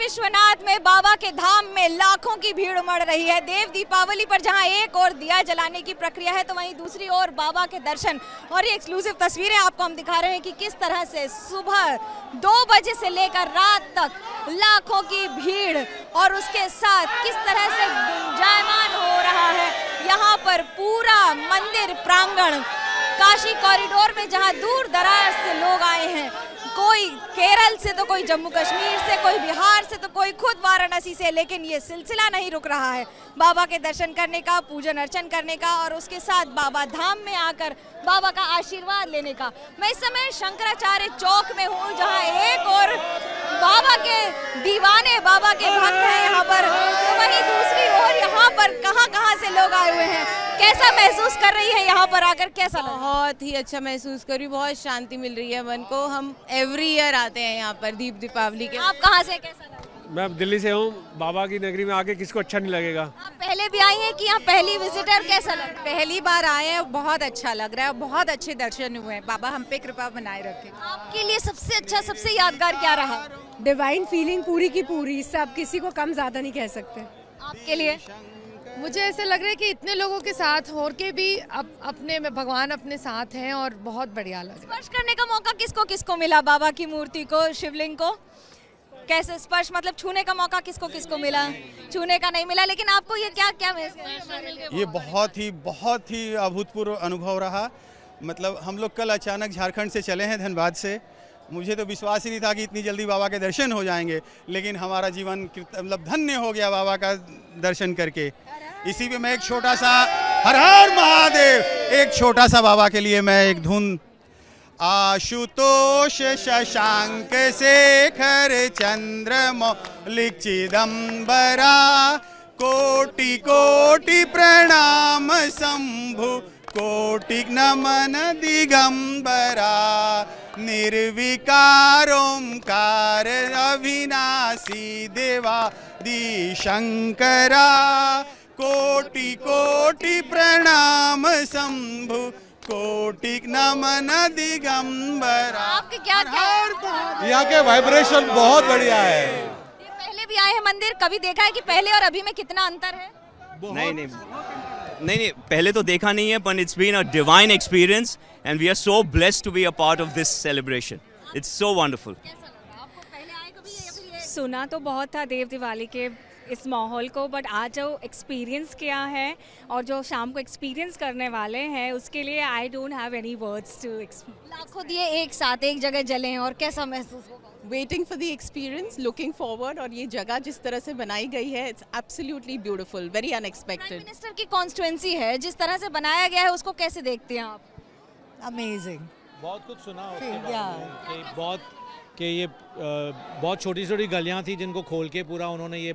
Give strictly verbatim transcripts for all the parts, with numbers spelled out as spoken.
विश्वनाथ में बाबा के धाम में लाखों की भीड़ उमड़ रही है। देव दीपावली पर जहां एक और दिया जलाने की प्रक्रिया है तो वहीं दूसरी ओर बाबा के दर्शन। और ये एक्सक्लूसिव तस्वीरें आपको हम दिखा रहे हैं कि किस तरह से सुबह दो बजे से लेकर रात तक लाखों की भीड़ और उसके साथ किस तरह से गुंजायमान हो रहा है यहाँ पर पूरा मंदिर प्रांगण। काशी कॉरिडोर में जहां दूर दराज से लोग आए हैं, कोई केरल से तो कोई जम्मू कश्मीर से, कोई बिहार से तो कोई खुद वाराणसी से, लेकिन ये सिलसिला नहीं रुक रहा है बाबा के दर्शन करने का, पूजन अर्चन करने का और उसके साथ बाबा धाम में आकर बाबा का आशीर्वाद लेने का। मैं इस समय शंकराचार्य चौक में हूँ जहाँ एक और बाबा के दीवाने, बाबा के भक्त हैं यहाँ पर, तो वहीं दूसरी ओर यहाँ पर कहाँ कहाँ से लोग आए हुए हैं। कैसा महसूस कर रही है यहाँ पर आकर? कैसा? बहुत ही अच्छा महसूस कर रही हूँ, बहुत शांति मिल रही है मन को। हम एवरी ईयर आते हैं यहाँ पर दीप दीपावली के। आप कहाँ से? कैसा लगा? मैं दिल्ली से हूँ। बाबा की नगरी में आके किसको अच्छा नहीं लगेगा। आप पहले भी आई हैं कि यहाँ पहली विजिटर? कैसा लगा? पहली बार आए हैं, बहुत अच्छा लग रहा है, बहुत अच्छे दर्शन हुए हैं। बाबा हम पे कृपा बनाए रखे। आपके लिए सबसे अच्छा, सबसे यादगार क्या रहा? डिवाइन फीलिंग पूरी की पूरी, सब किसी को कम ज्यादा नहीं कह सकते। आपके लिए? मुझे ऐसा लग रहा है कि इतने लोगों के साथ हो के भी अप, अपने में भगवान अपने साथ हैं और बहुत बढ़िया लग रहा है। स्पर्श करने का मौका किसको किसको मिला? बाबा की मूर्ति को, शिवलिंग को कैसे स्पर्श, मतलब छूने का मौका किसको किसको मिला? छूने का नहीं मिला, लेकिन आपको ये क्या क्या महसूस? ये बहुत ही बहुत ही अभूतपूर्व अनुभव रहा। मतलब हम लोग कल अचानक झारखंड से चले हैं, धनबाद से। मुझे तो विश्वास ही नहीं था कि इतनी जल्दी बाबा के दर्शन हो जाएंगे, लेकिन हमारा जीवन मतलब धन्य हो गया बाबा का दर्शन करके। इसी पे मैं एक छोटा सा हर हर महादेव, एक छोटा सा बाबा के लिए मैं एक धुन। आशुतोष शशांक शेखर चंद्रमौलिक चिदंबरा, कोटि कोटि प्रणाम शंभु, कोटि नमन दिगंबरा, निर्विकार ओंकार अविनाशी देवादि शंकरा, कोटि कोटि प्रणाम शंभु, कोटि नमन दिगंबरा। आपके क्या क्या? यहाँ के वाइब्रेशन बहुत बढ़िया है। ये पहले भी आए हैं मंदिर, कभी देखा है कि पहले और अभी में कितना अंतर है? नहीं नहीं नहीं नहीं पहले तो देखा नहीं है, पर it's been a divine experience and we are so blessed to be a part of this celebration. It's so wonderful. आपको पहले आए कभी या फिर ये? सुना तो बहुत था देव दिवाली के इस माहौल को, बट आज जो एक्सपीरियंस किया है और जो शाम को एक्सपीरियंस करने वाले हैं उसके लिए I don't have any words to explain. लाखों दिए एक साथ एक जगह जले हैं और कैसा महसूस होगा? Waiting for the experience, looking forward. और ये जगह जिस तरह से बनाई गई है, it's absolutely beautiful, very prime unexpected. Minister की कॉन्स्टिट्यूएंसी है, जिस तरह से बनाया गया है उसको कैसे देखते हैं आप? अमेजिंग। बहुत कुछ सुना उसके Yeah. बारे में कि बहुत कि ये अ, बहुत छोटी छोटी गलियां थी जिनको खोल के पूरा उन्होंने ये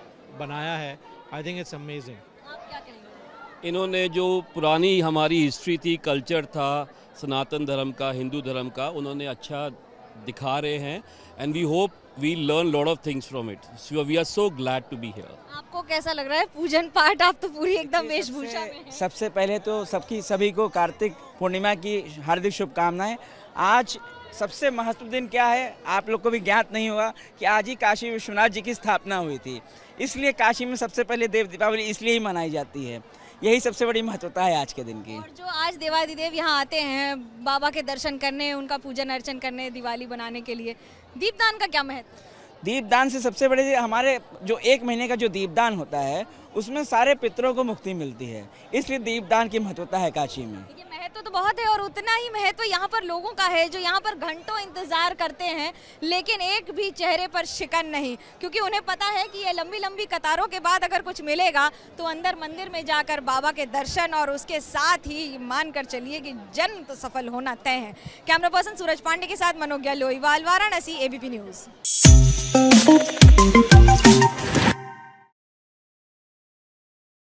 बनाया है। I think it's amazing. आप क्या कहेंगे? इन्होंने जो पुरानी हमारी हिस्ट्री थी, कल्चर था सनातन धर्म का, हिंदू धर्म का, उन्होंने अच्छा दिखा रहे हैं and we hope we learn lot of things from it. So we are so glad to be here. आपको कैसा लग रहा है पूजन पाठ? आप तो पूरी एकदम वेशभूषा में हैं। सबसे पहले तो सबकी सभी को कार्तिक पूर्णिमा की हार्दिक शुभकामनाएं। आज सबसे महत्वपूर्ण दिन क्या है, आप लोग को भी ज्ञात नहीं होगा कि आज ही काशी विश्वनाथ जी की स्थापना हुई थी। इसलिए काशी में सबसे पहले देव दीपावली इसलिए ही मनाई जाती है। यही सबसे बड़ी महत्वता है आज के दिन की। और जो आज देवादिदेव यहाँ आते हैं बाबा के दर्शन करने, उनका पूजन अर्चन करने, दिवाली बनाने के लिए, दीपदान का क्या महत्व? दीपदान से सबसे बड़े हमारे जो एक महीने का जो दीपदान होता है उसमें सारे पितरों को मुक्ति मिलती है, इसलिए दीपदान की महत्वता है काशी में। ये महत्व तो बहुत है और उतना ही महत्व यहाँ पर लोगों का है जो यहाँ पर घंटों इंतजार करते हैं, लेकिन एक भी चेहरे पर शिकन नहीं, क्योंकि उन्हें पता है कि ये लंबी लंबी कतारों के बाद अगर कुछ मिलेगा तो अंदर मंदिर में जाकर बाबा के दर्शन और उसके साथ ही मानकर चलिए कि जन्म तो सफल होना तय है। कैमरा पर्सन सूरज पांडे के साथ मनोज्ञा लोईवाल, वाराणसी, एबीपी न्यूज।